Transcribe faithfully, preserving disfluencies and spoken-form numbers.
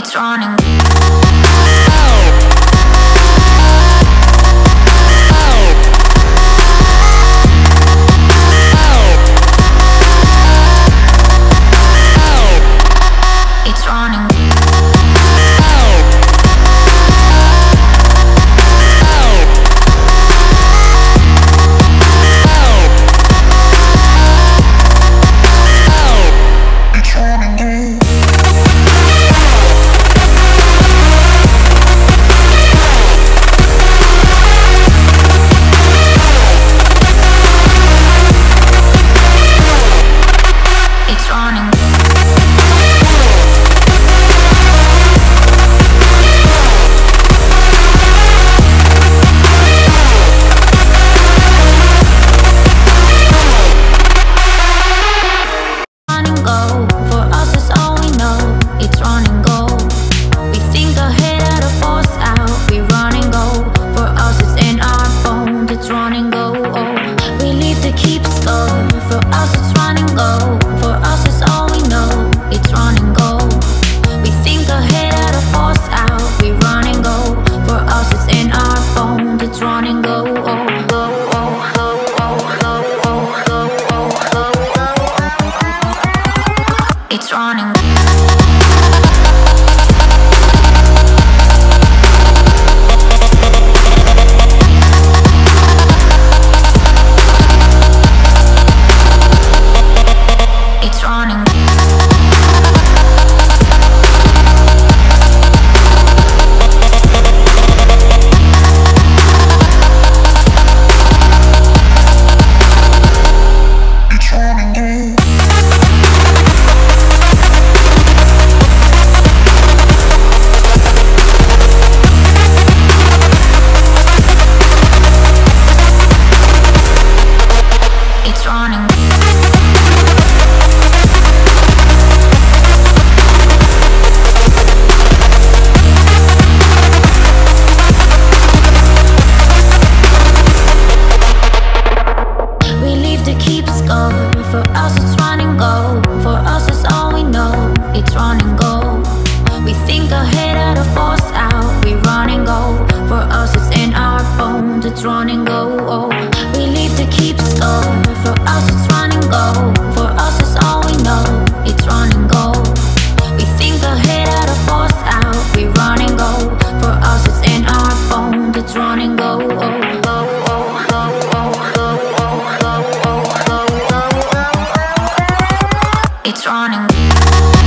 It's running. It's running. It's running. It's running. For us it's run and go. For us it's all we know. It's run and go. We think ahead at a force out. We run and go. For us it's in our bones. It's run and go. Oh, we live to keep score. For us it's run and go. For us it's all we know. It's run and go. We think ahead at a force out. We run and go. For us it's in our bones. It's run and go. Oh, oh, oh, oh, oh, oh, oh, oh, oh, oh. It's running.